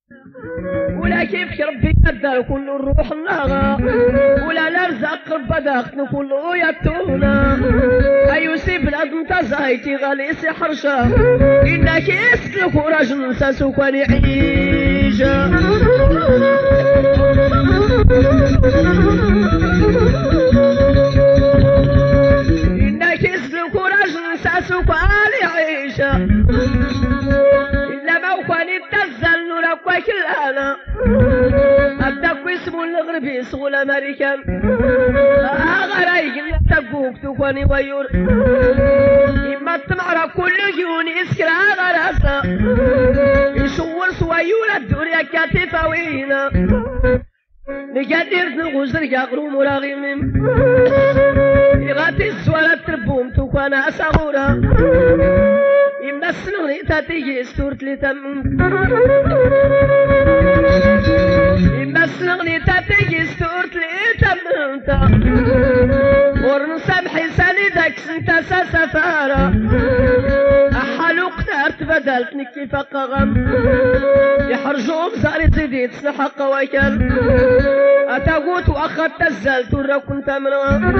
ولا كيف ربي قدر كل الروح النغا ولا نرزق رب داخل كله يتونا أيوسي بلاد انتزايتي غالي حرشا إنك يسلك ورجل ساسوك ونعيش إنك يسلك ورجل ساسوك ونعيش إلا ما وكان يتزل نورك وكلانا أبداك اسمه الغربي سغو الأمريكان أغرايق اللي تقوك تكوني ويور إما التمعرة كل جيوني اسكرا غراسا يشور سويورة الدنيا كاتفاوينا نقدر نغزر يغرو مراغمين يغاتي السوالة تربوم تكوانا صغورة إما السنغني تاتيجي ستورت لي تم إما السنغني تاتيجي ستورت لي تم ورنسام حساني داك سنتا سفارة أحالو قتارت بدلت نكي فقغم يحرجوم زاري تزيدي تسنحق قواكل أتاقوت وأخذت الزلت ورا كنت منها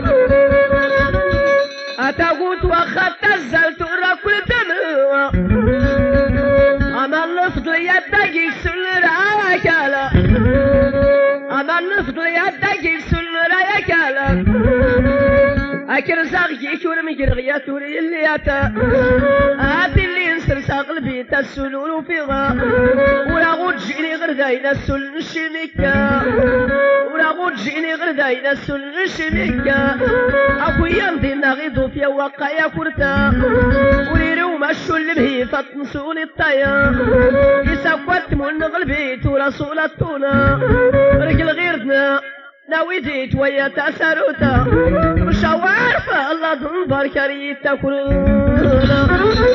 أتاقوت وأخذت الزلت ورا كنت منها أما النفض يدك يكسل رايكالا أما النفض يدك يكسل رايكالا أكر زاغيك ورمجر غياتوري اللي أتا هاتي اللي نسرسا قلبي تسلول فيها ولا غود جيني غير داينا السل نشميكا ولا غود جيني غير داينا السل نشميكا أخويا مدينا غيضو فيا وقايا كورتا وليرو مشو اللي بهي فتنسوني الطايا يساكوات من قلبي ورسول الطونا رجل غيرنا ناوي جيت ويا تأسروتا مش عارفة الله تنبر كريتا كلنا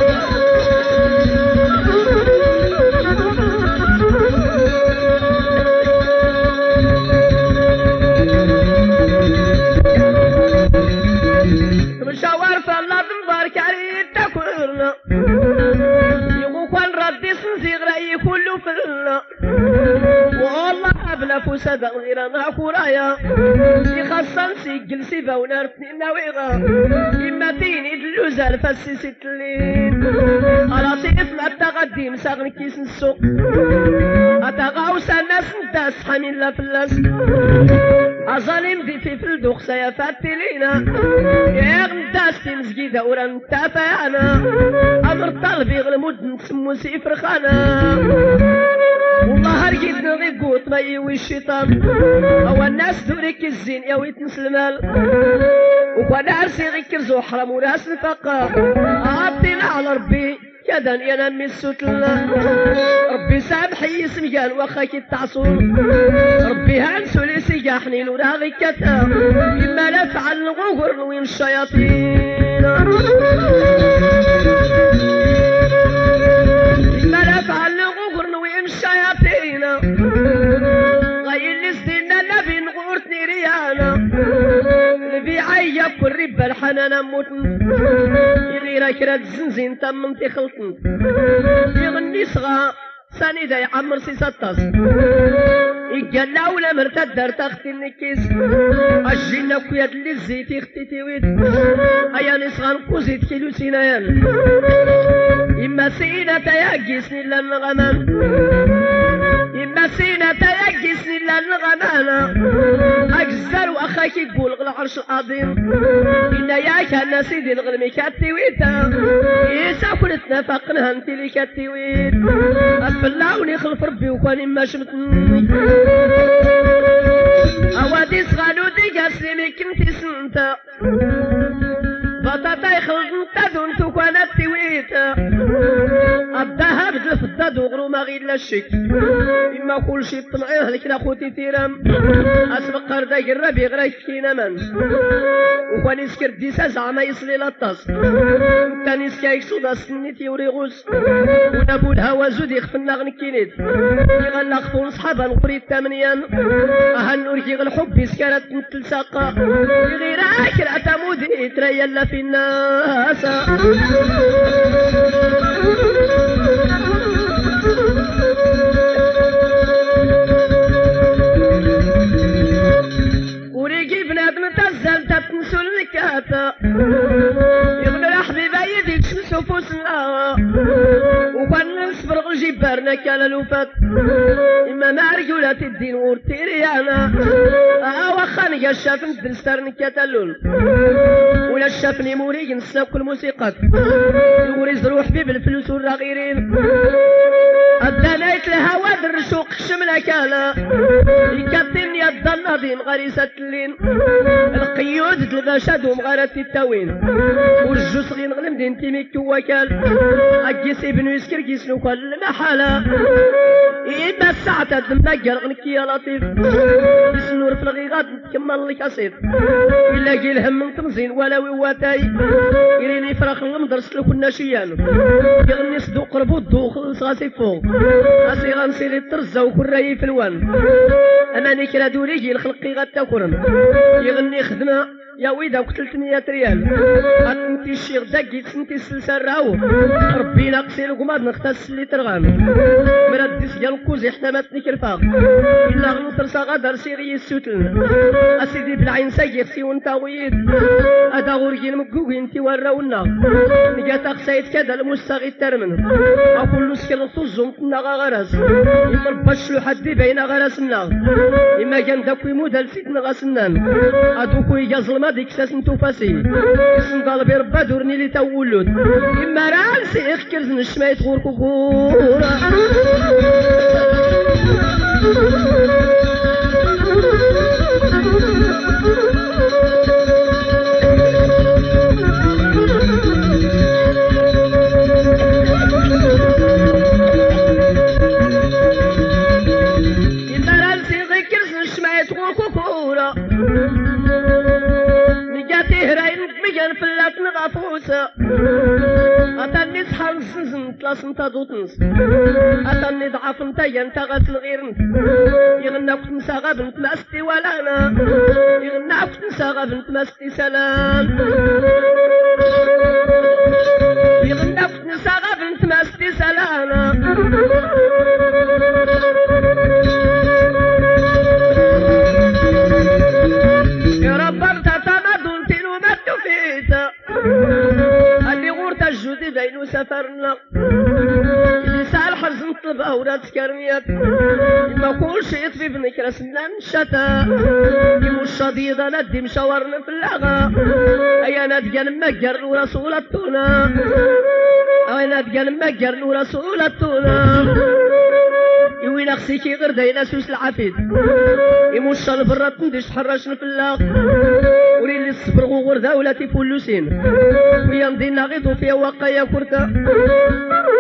مش عارفة الله تنبر كريتا كلنا يقول ردي سنزيغ رأيي كله فلنا والله بلا فساد غير انا خورايا يخصن سجل سيفا ونارتني ناويغا إما تيني دلوزال فاسي ستلين على طيف ما تغديم ساغن كيس السوق أتغاوس الناس نداس حمين لا فلاس أظالم دي في الدوخ سيافات تلينا يغن داس تمزجيدة ورا نتافانا أمر طالبي غلمود نسمو سيفر خانا والله هرقيد نغي قوت ما يوي الشيطان أو الناس دوريك الزين يوي تنسلمال وكوانا عرسي غيك رزو حرام وناس نفقا عطينا على ربي كدن ينمي السوتلا ربي سامحي يسمجان وخاك التعصون ربي هانسولي سيجاحني نورا غيكتا إما نفعل نغوغر وين الشياطين إما نفعل نغوغر وين الشياطين غير لسدنا نبي نغورتني ريانا نبي عيب كل ربا الحنانا موتن يغيرك راد الزنزين تمنتي خلطن يغني صغا ساني دا يعمر سي ستاس يقال ولا مرتدر تختي النكيس الجنة كويات اللي الزيت يختي تيويد ايا نصغان كوزيت كيلو سينايان إما سينا تياقسني للغمان إما سينا تياقسني للغمان أجزر وأخاك يقول غل عرش العظيم إنا ياك أنا سيدي الغلمي كاتيويتا إيسا كلتنا فقنها انتي لي كاتيويت أفلاوني خلف ربي وكواني ما شمتني أوادي صغانو دي قاسلي كنتي سنتا بطاطا يخلط تدون تكوانا تيويتا الذهب الفضة دغرو ما غير لا الشك إما كل شي طمعيه لكن أخوتي تيرام أسبق قردا قرب يغريك كينا من وكواني سكر ديسا زعما يصلي لطاس تاني سكايك صودا سنيتي وريغوس ونابو الهوا زود يخفلنا غنكينيت يغلق خفون صحابا نقري التامنيان أهنوركي غالحب يسكرت نتلساقا يغير عاكر أتامودي تريلا في الناس كان لوفات إما ما رجولات الدين ورتيري أنا وخاني الشاف ندرسترني كتلون ولا شافني موري نساك الموسيقى يوريز روح بي بالفلوس والرغيرين الدنايت الهوا درسوق الشملة كالا يكتني الضناضين غريسة اللين القيود الباشا دوم غارت التاوين والجوس غين غنم دين تيميك وكال أجيس ابن يسكر جيسنو كل محالة إيدا الساعة تدمجر غنكي يا لطيف يسنور في الغيغات نتكمل لك أصيف إلا قيل هم من تمزين ولا وواتاي يريني فراخ المدرس لو كنا شيان يغني صدوق ربو الدوخ صغاسي فوق أسي غنسيري الترزة وكل راي في الوان أماني كرا دوريجي الخلقي غتاكرن يغني خدمة يا ويدا قتلتني يا ريال انتي الشيخ داكي سنتي السلسال راهو ربي ناقصي القماد نختص اللي ترغان مراد ديال الكوزي حتماتني كرفاق الا غنصرصا غادر سيري السوتلن اسيدي بالعين سايق سي وانت ويد هذا غوركي المكوكي انتي وراونا نجاتا خسايت كذا المستغي الترمن اكل سكر الطزم كنا غرس اما البشلو حدي بين غرسنا اما كان داكو يمود الفتن غاسنان ادوكو يجازل ما ديك ساس نتوفاسي اسم طالبي ربا دورني لي تولد اما راسي اخكرز نشمايت غور كوكورا أتاني صحال سنسن تلاس نتا دوتنس أتاني ضعف نتا ينتا غاسل غيرنت يغنى كنت نساغا بنت ماستي ولانا يغنى كنت نساغا بنت ماستي سلام يغنى كنت نساغا بنت ماستي سلانا يا رب ارتطانا دونتين وما تفيتا اللي غورت الجودي بينو سفرنا اللي سال حرز نطلبها ولا تكرميات ما كل شيء يطفي بنك رسلنا نشتا يمو الشديدة ندي مشاورنا في اللغة ايا ندقى نمجر ورسول التونا ايا ندقى نمجر ورسول التونا يوين اخسيكي غير داينا سوس العفيد يموش البرات نديش حرشنا في اللاغ وريلي الصبر غور دولتي فلوسين ويا ندينا غيطو فيها واقايا كرتا